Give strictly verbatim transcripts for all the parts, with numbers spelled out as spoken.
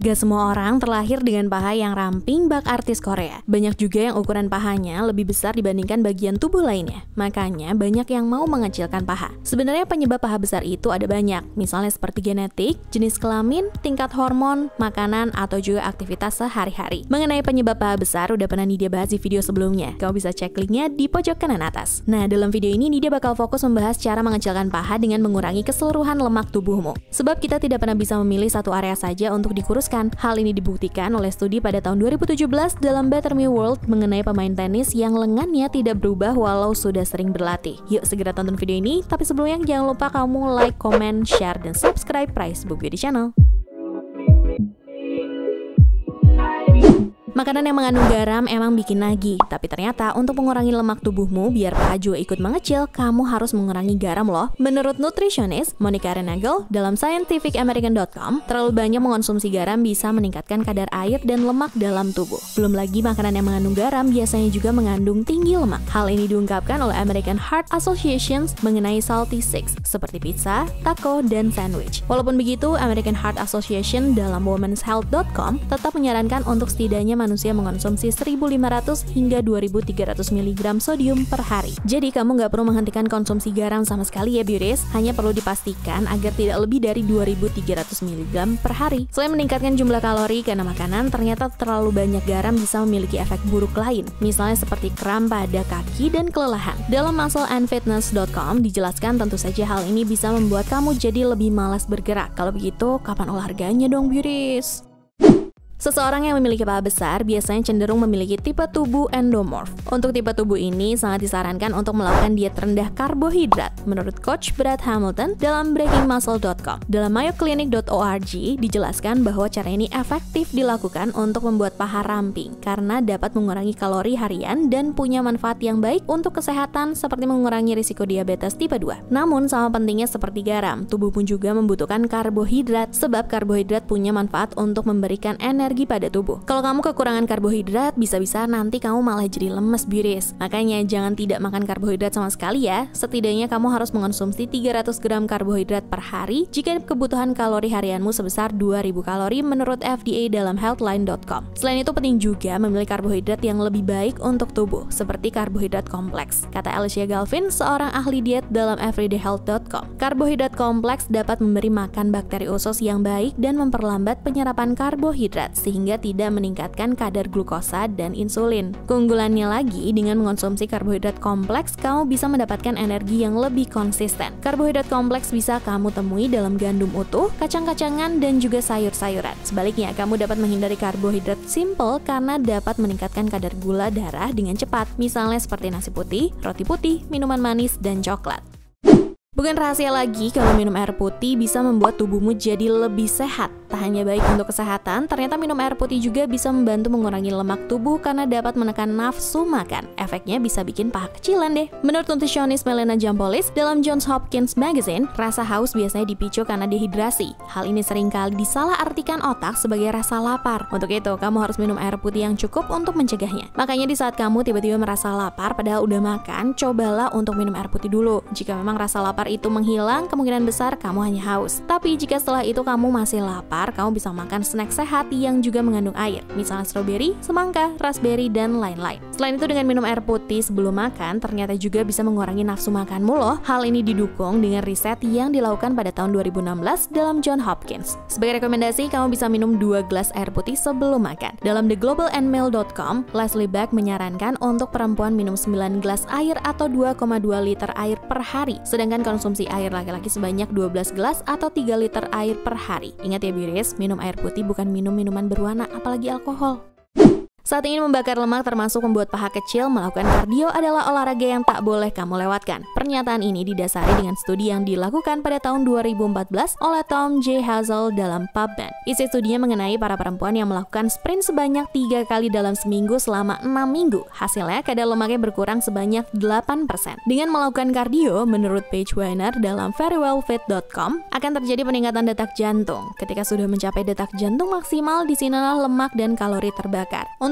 Gak semua orang terlahir dengan paha yang ramping bak artis Korea. Banyak juga yang ukuran pahanya lebih besar dibandingkan bagian tubuh lainnya. Makanya banyak yang mau mengecilkan paha. Sebenarnya penyebab paha besar itu ada banyak. Misalnya seperti genetik, jenis kelamin, tingkat hormon, makanan, atau juga aktivitas sehari-hari. Mengenai penyebab paha besar udah pernah Nidia bahas di video sebelumnya. Kamu bisa cek linknya di pojok kanan atas. Nah, dalam video ini Nidia bakal fokus membahas cara mengecilkan paha dengan mengurangi keseluruhan lemak tubuhmu. Sebab kita tidak pernah bisa memilih satu area saja untuk dikuruskan. Hal ini dibuktikan oleh studi pada tahun dua ribu tujuh belas dalam Better Me World mengenai pemain tenis yang lengannya tidak berubah walau sudah sering berlatih. Yuk segera tonton video ini, tapi sebelumnya jangan lupa kamu like, comment, share, dan subscribe Price Book Beauty Channel. Makanan yang mengandung garam emang bikin nagih, tapi ternyata untuk mengurangi lemak tubuhmu biar paha juga ikut mengecil, kamu harus mengurangi garam loh. Menurut nutrisionis Monica Renagel dalam scientific american dot com, terlalu banyak mengonsumsi garam bisa meningkatkan kadar air dan lemak dalam tubuh. Belum lagi makanan yang mengandung garam biasanya juga mengandung tinggi lemak. Hal ini diungkapkan oleh American Heart Association mengenai salty six seperti pizza, taco, dan sandwich. Walaupun begitu, American Heart Association dalam womens health dot com tetap menyarankan untuk setidaknya manusia mengonsumsi seribu lima ratus hingga dua ribu tiga ratus miligram sodium per hari. Jadi kamu nggak perlu menghentikan konsumsi garam sama sekali ya beauties, hanya perlu dipastikan agar tidak lebih dari dua ribu tiga ratus miligram per hari. Selain meningkatkan jumlah kalori karena makanan, ternyata terlalu banyak garam bisa memiliki efek buruk lain, misalnya seperti kram pada kaki dan kelelahan. Dalam muscle and fitness dot com dijelaskan tentu saja hal ini bisa membuat kamu jadi lebih malas bergerak. Kalau begitu, kapan olahraganya dong beauties? Seseorang yang memiliki paha besar biasanya cenderung memiliki tipe tubuh endomorph. Untuk tipe tubuh ini sangat disarankan untuk melakukan diet rendah karbohidrat, menurut Coach Brad Hamilton dalam breaking muscle dot com. Dalam mayo clinic dot org dijelaskan bahwa cara ini efektif dilakukan untuk membuat paha ramping karena dapat mengurangi kalori harian dan punya manfaat yang baik untuk kesehatan seperti mengurangi risiko diabetes tipe dua. Namun sama pentingnya seperti garam, tubuh pun juga membutuhkan karbohidrat sebab karbohidrat punya manfaat untuk memberikan energi pada tubuh. Kalau kamu kekurangan karbohidrat, bisa-bisa nanti kamu malah jadi lemes beauties. Makanya jangan tidak makan karbohidrat sama sekali ya. Setidaknya kamu harus mengonsumsi tiga ratus gram karbohidrat per hari jika kebutuhan kalori harianmu sebesar dua ribu kalori menurut F D A dalam healthline dot com. Selain itu penting juga memilih karbohidrat yang lebih baik untuk tubuh, seperti karbohidrat kompleks. Kata Alicia Galvin, seorang ahli diet dalam everyday health dot com. Karbohidrat kompleks dapat memberi makan bakteri usus yang baik dan memperlambat penyerapan karbohidrat sehingga tidak meningkatkan kadar glukosa dan insulin. Keunggulannya lagi, dengan mengonsumsi karbohidrat kompleks, kamu bisa mendapatkan energi yang lebih konsisten. Karbohidrat kompleks bisa kamu temui dalam gandum utuh, kacang-kacangan, dan juga sayur-sayuran. Sebaliknya, kamu dapat menghindari karbohidrat simple karena dapat meningkatkan kadar gula darah dengan cepat, misalnya seperti nasi putih, roti putih, minuman manis, dan coklat. Bukan rahasia lagi kalau minum air putih bisa membuat tubuhmu jadi lebih sehat. Tak hanya baik untuk kesehatan, ternyata minum air putih juga bisa membantu mengurangi lemak tubuh karena dapat menekan nafsu makan. Efeknya bisa bikin paha kecilan deh. Menurut nutrisionis Melena Jampolis dalam Johns Hopkins Magazine, rasa haus biasanya dipicu karena dehidrasi. Hal ini seringkali disalahartikan otak sebagai rasa lapar. Untuk itu, kamu harus minum air putih yang cukup untuk mencegahnya. Makanya di saat kamu tiba-tiba merasa lapar padahal udah makan, cobalah untuk minum air putih dulu. Jika memang rasa lapar itu menghilang, kemungkinan besar kamu hanya haus. Tapi jika setelah itu kamu masih lapar, kamu bisa makan snack sehat yang juga mengandung air, misalnya stroberi, semangka, raspberry, dan lain-lain. Selain itu, dengan minum air putih sebelum makan ternyata juga bisa mengurangi nafsu makanmu loh. Hal ini didukung dengan riset yang dilakukan pada tahun dua ribu enam belas dalam Johns Hopkins. Sebagai rekomendasi, kamu bisa minum dua gelas air putih sebelum makan. Dalam the global and mail dot com, Leslie Beck menyarankan untuk perempuan minum sembilan gelas air atau dua koma dua liter air per hari, sedangkan konsumsi air laki-laki sebanyak dua belas gelas atau tiga liter air per hari. Ingat ya beauties, minum air putih bukan minum minuman berwarna, apalagi alkohol. Saat ingin membakar lemak termasuk membuat paha kecil, melakukan kardio adalah olahraga yang tak boleh kamu lewatkan. Pernyataan ini didasari dengan studi yang dilakukan pada tahun dua ribu empat belas oleh Tom J. Hazel dalam PubMed. Isi studinya mengenai para perempuan yang melakukan sprint sebanyak tiga kali dalam seminggu selama enam minggu. Hasilnya, kadar lemaknya berkurang sebanyak delapan persen. Dengan melakukan kardio, menurut Paige Weiner dalam very well fit dot com, akan terjadi peningkatan detak jantung. Ketika sudah mencapai detak jantung maksimal, disinilah lemak dan kalori terbakar. Untuk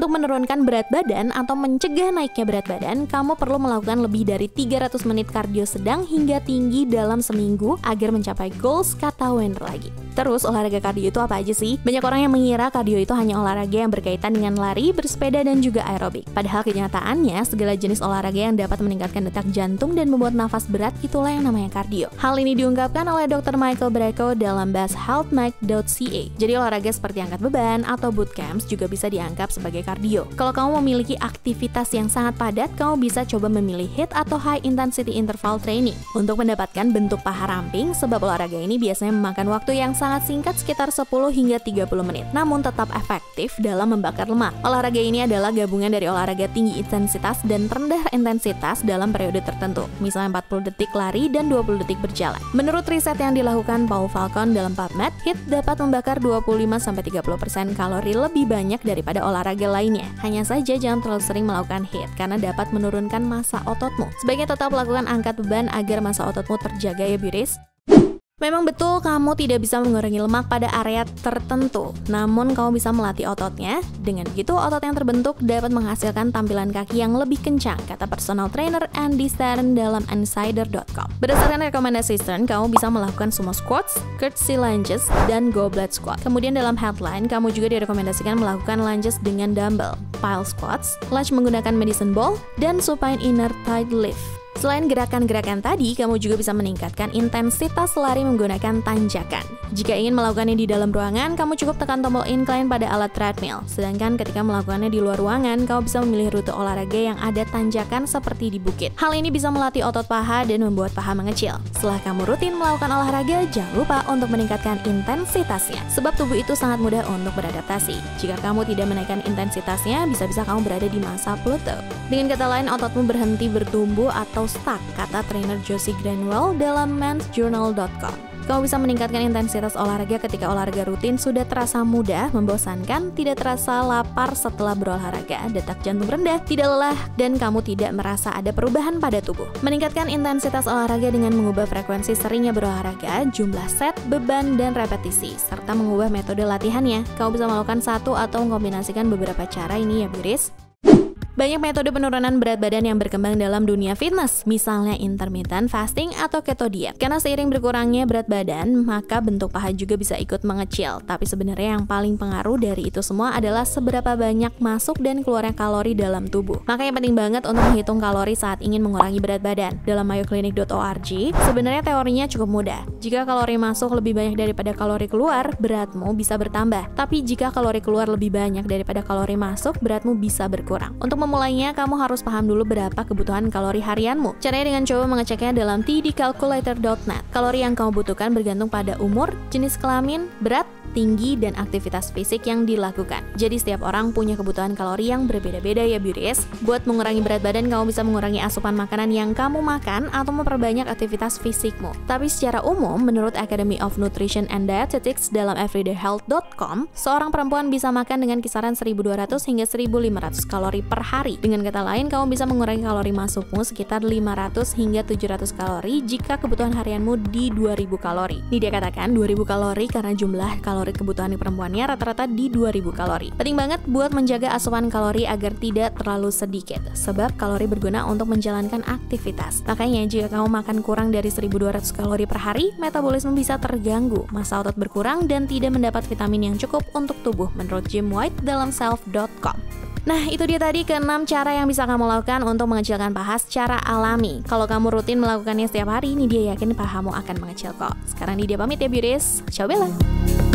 Untuk menurunkan berat badan atau mencegah naiknya berat badan, kamu perlu melakukan lebih dari tiga ratus menit kardio sedang hingga tinggi dalam seminggu agar mencapai goals, kata Wender lagi. Terus, olahraga kardio itu apa aja sih? Banyak orang yang mengira kardio itu hanya olahraga yang berkaitan dengan lari, bersepeda, dan juga aerobik. Padahal kenyataannya, segala jenis olahraga yang dapat meningkatkan detak jantung dan membuat nafas berat itulah yang namanya kardio. Hal ini diungkapkan oleh dokter Michael Bracco dalam bahas health mike dot c a. Jadi olahraga seperti angkat beban atau bootcamps juga bisa dianggap sebagai kardio. Kalau kamu memiliki aktivitas yang sangat padat, kamu bisa coba memilih H I I T atau High Intensity Interval Training untuk mendapatkan bentuk paha ramping, sebab olahraga ini biasanya memakan waktu yang sangat singkat sekitar sepuluh hingga tiga puluh menit, namun tetap efektif dalam membakar lemak. Olahraga ini adalah gabungan dari olahraga tinggi intensitas dan rendah intensitas dalam periode tertentu, misalnya empat puluh detik lari dan dua puluh detik berjalan. Menurut riset yang dilakukan Paul Falcon dalam PubMed, H I I T dapat membakar dua puluh lima sampai tiga puluh persen kalori lebih banyak daripada olahraga lainnya. Hanya saja jangan terlalu sering melakukan H I I T karena dapat menurunkan massa ototmu. Sebaiknya tetap lakukan angkat beban agar massa ototmu terjaga ya Biris. Memang betul kamu tidak bisa mengurangi lemak pada area tertentu, namun kamu bisa melatih ototnya. Dengan begitu, otot yang terbentuk dapat menghasilkan tampilan kaki yang lebih kencang, kata personal trainer Andy Stern dalam insider dot com. Berdasarkan rekomendasi Stern, kamu bisa melakukan sumo squats, curtsy lunges, dan goblet squat. Kemudian dalam headline, kamu juga direkomendasikan melakukan lunges dengan dumbbell, pile squats, lunge menggunakan medicine ball, dan supine inner thigh lift. Selain gerakan-gerakan tadi, kamu juga bisa meningkatkan intensitas lari menggunakan tanjakan. Jika ingin melakukannya di dalam ruangan, kamu cukup tekan tombol incline pada alat treadmill. Sedangkan ketika melakukannya di luar ruangan, kamu bisa memilih rute olahraga yang ada tanjakan seperti di bukit. Hal ini bisa melatih otot paha dan membuat paha mengecil. Setelah kamu rutin melakukan olahraga, jangan lupa untuk meningkatkan intensitasnya, sebab tubuh itu sangat mudah untuk beradaptasi. Jika kamu tidak menaikkan intensitasnya, bisa-bisa kamu berada di masa plateau. Dengan kata lain, ototmu berhenti bertumbuh atau stuck, kata trainer Josie Granwell dalam mens journal dot com. Kamu bisa meningkatkan intensitas olahraga ketika olahraga rutin sudah terasa mudah, membosankan, tidak terasa lapar setelah berolahraga, detak jantung rendah, tidak lelah, dan kamu tidak merasa ada perubahan pada tubuh. Meningkatkan intensitas olahraga dengan mengubah frekuensi seringnya berolahraga, jumlah set, beban, dan repetisi, serta mengubah metode latihannya. Kamu bisa melakukan satu atau mengkombinasikan beberapa cara ini ya Biris. Banyak metode penurunan berat badan yang berkembang dalam dunia fitness, misalnya intermittent fasting atau keto diet. Karena seiring berkurangnya berat badan, maka bentuk paha juga bisa ikut mengecil. Tapi sebenarnya yang paling pengaruh dari itu semua adalah seberapa banyak masuk dan keluarnya kalori dalam tubuh. Makanya penting banget untuk menghitung kalori saat ingin mengurangi berat badan. Dalam mayo clinic dot org, sebenarnya teorinya cukup mudah. Jika kalori masuk lebih banyak daripada kalori keluar, beratmu bisa bertambah. Tapi jika kalori keluar lebih banyak daripada kalori masuk, beratmu bisa berkurang. Untuk memulainya, kamu harus paham dulu berapa kebutuhan kalori harianmu. Caranya dengan coba mengeceknya dalam t d calculator dot net. Kalori yang kamu butuhkan bergantung pada umur, jenis kelamin, berat, tinggi, dan aktivitas fisik yang dilakukan. Jadi setiap orang punya kebutuhan kalori yang berbeda-beda ya Biris. Buat mengurangi berat badan, kamu bisa mengurangi asupan makanan yang kamu makan atau memperbanyak aktivitas fisikmu. Tapi secara umum, menurut Academy of Nutrition and Dietetics dalam everyday health dot com, seorang perempuan bisa makan dengan kisaran seribu dua ratus hingga seribu lima ratus kalori per hari. Dengan kata lain, kamu bisa mengurangi kalori masukmu sekitar lima ratus hingga tujuh ratus kalori jika kebutuhan harianmu di dua ribu kalori. Ini dia katakan dua ribu kalori karena jumlah kalori Kalori kebutuhan perempuannya rata-rata di dua ribu kalori. Penting banget buat menjaga asupan kalori agar tidak terlalu sedikit, sebab kalori berguna untuk menjalankan aktivitas. Makanya jika kamu makan kurang dari seribu dua ratus kalori per hari, metabolisme bisa terganggu, massa otot berkurang, dan tidak mendapat vitamin yang cukup untuk tubuh, menurut Jim White dalam self dot com. Nah, itu dia tadi keenam cara yang bisa kamu lakukan untuk mengecilkan paha secara alami. Kalau kamu rutin melakukannya setiap hari, ini dia yakin pahamu akan mengecil kok. Sekarang ini dia pamit ya Biris. Ciao Bella.